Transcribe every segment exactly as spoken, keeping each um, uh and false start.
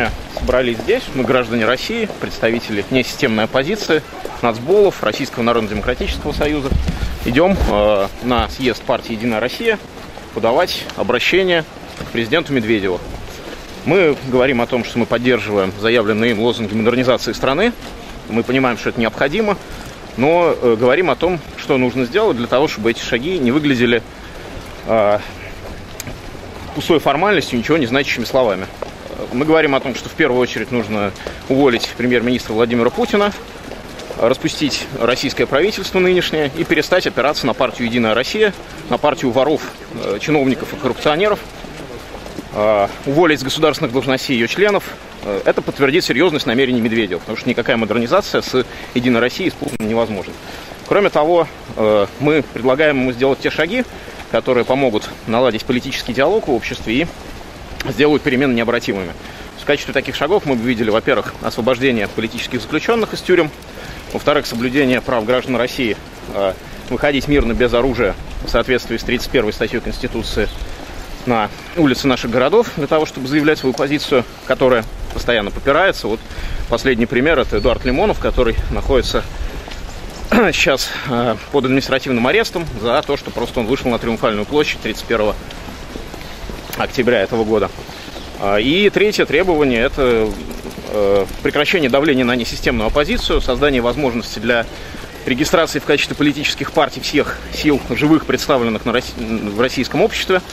сегодня собрались здесь. Мы граждане России, представители несистемной оппозиции, нацболов, Российского народно-демократического союза. Идем э, на съезд партии «Единая Россия» подавать обращение к президенту Медведеву. Мы говорим о том, что мы поддерживаем заявленные им лозунги модернизации страны. Мы понимаем, что это необходимо, но э, говорим о том, что нужно сделать для того, чтобы эти шаги не выглядели э, пустой формальностью, ничего не значащими словами. Мы говорим о том, что в первую очередь нужно уволить премьер-министра Владимира Путина, распустить российское правительство нынешнее и перестать опираться на партию «Единая Россия», на партию воров, чиновников и коррупционеров, уволить с государственных должностей ее членов. Это подтвердит серьезность намерений Медведева, потому что никакая модернизация с «Единой Россией» с Путиным невозможна. Кроме того, мы предлагаем ему сделать те шаги, которые помогут наладить политический диалог в обществе и сделают перемены необратимыми. В качестве таких шагов мы бы видели, во-первых, освобождение политических заключенных из тюрем, во-вторых, соблюдение прав граждан России э, выходить мирно без оружия в соответствии с тридцать первой статьей Конституции на улицы наших городов для того, чтобы заявлять свою позицию, которая постоянно попирается. Вот последний пример – это Эдуард Лимонов, который находится сейчас э, под административным арестом за то, что просто он вышел на Триумфальную площадь тридцать первого октября этого года. И третье требование – это прекращение давления на несистемную оппозицию, создание возможности для регистрации в качестве политических партий всех сил живых, представленных на Росси... в российском обществе.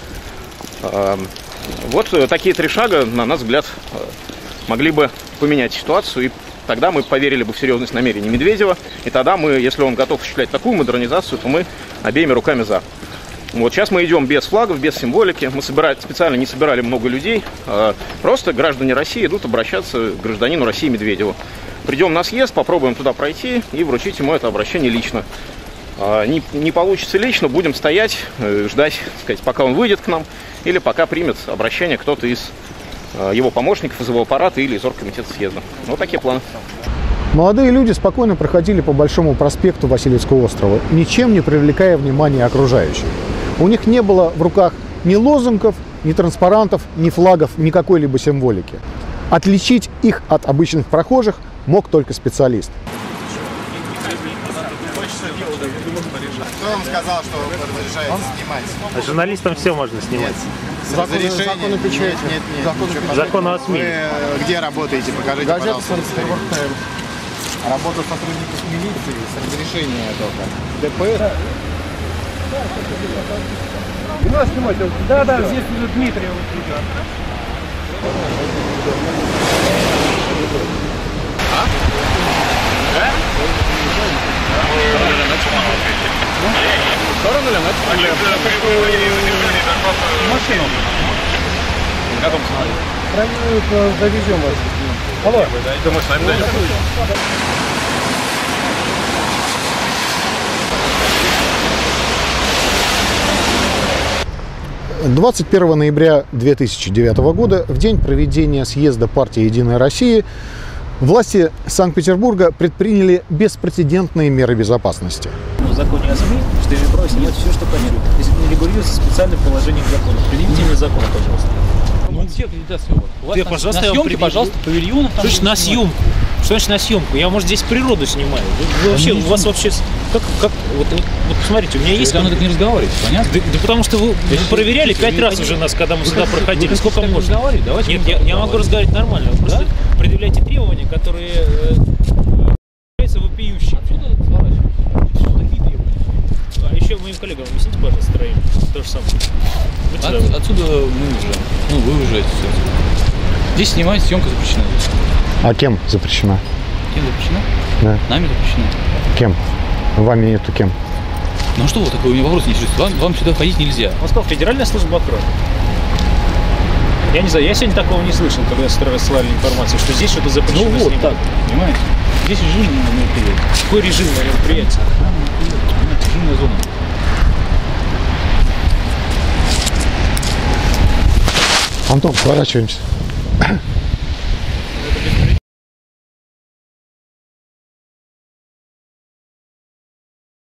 Вот такие три шага, на наш взгляд, могли бы поменять ситуацию, и тогда мы поверили бы в серьезность намерений Медведева, и тогда мы, если он готов осуществлять такую модернизацию, то мы обеими руками за. Вот сейчас мы идем без флагов, без символики. Мы собирали, специально не собирали много людей. Просто граждане России идут обращаться к гражданину России Медведеву. Придем на съезд, попробуем туда пройти и вручить ему это обращение лично. Не, не получится лично, будем стоять, ждать, так сказать, пока он выйдет к нам, или пока примет обращение кто-то из его помощников, из его аппарата или из оргкомитета съезда. Вот такие планы. Молодые люди спокойно проходили по Большому проспекту Васильевского острова, ничем не привлекая внимания окружающих. У них не было в руках ни лозунгов, ни транспарантов, ни флагов, ни какой-либо символики. Отличить их от обычных прохожих мог только специалист. Кто вам сказал, что разрешается снимать? А журналистам все можно снимать. Закон, разрешение? Закон о печати. Нет, нет, нет. Закон, закон о СМИ. Вы где работаете? Покажите, Газета, пожалуйста. Работа сотрудников милиции с разрешения только. ДПР. Не надо снимать. Да, да, здесь уже Дмитрий идет. А? Да? Сторону или на машину? На каком самолете? Завезем вас. Алло. Думаю, с вами дойдем. двадцать первого ноября две тысячи девятого года, в день проведения съезда партии «Единая Россия», власти Санкт-Петербурга предприняли беспрецедентные меры безопасности. В законе о СМИ, что имею право снимать все, что планирует. Если это не регулируется специальным положением закона. Приведите мне закон, пожалуйста. Ну, где аккредитация у вас? У вас Ты, на, пожалуйста, на я вам съемке, приведу. пожалуйста, павильонов. Что значит на съемку? Что значит на съемку? Я, может, здесь природу снимаю. Вы, вы вообще, у вас вообще... Как, как, вот, вот, вот посмотрите, у меня есть... Вы так не разговариваете, понятно? Да, да потому что вы, вы проверяли пять раз уже нас, когда мы сюда проходили. Сколько можно? Разговаривать? Давайте Нет, я, я могу разговаривать нормально. Вы просто да? предъявляйте требования, которые э, являются вопиющими. Отсюда разворачивайтесь. Такие требования. А еще моим коллегам объясните, пожалуйста, троим. То же самое. От, отсюда мы уезжаем. Ну, вы уезжаете все. Здесь снимать, съемка запрещена. А кем запрещена? Кем запрещена? Да. Нами запрещена. Кем? Вами нету кем? Ну что вы такой, у меня вопрос не интересует. Вам, вам сюда ходить нельзя. Он сказал, Федеральная служба охраны. Я не знаю, я сегодня такого не слышал, когда с утра рассылали информацию, что здесь что-то запрещено. Ну вот так, понимаете? Здесь режим на мероприятии. Какой режим на мероприятии? Режимная зона. Антон, сворачиваемся.